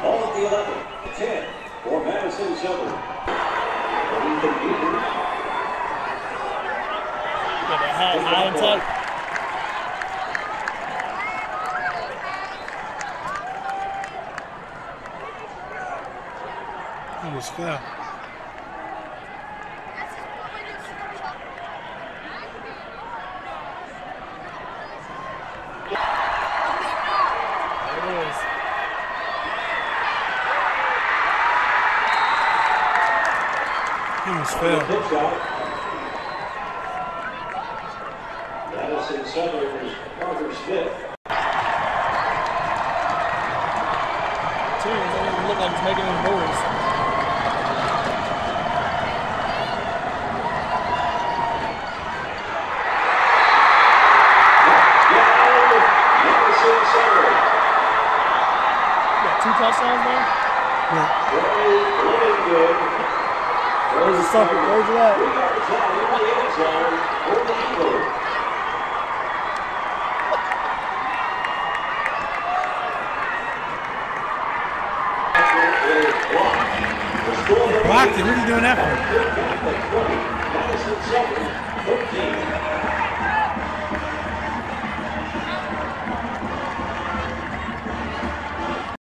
Ball at the 11, 10 for Madison Southern. Got that hat high and tight. Almost fell. Almost fell. Madison Southern's Parker Smith. It doesn't look like it's making any noise. Madison Southern. Got 2 touchdowns now? Yeah. Very good. Where's the sucker? Where's it at? 3 yards out in the end zone for the Eagles. Blocked it. What are you doing that for? Madison Southern, 13.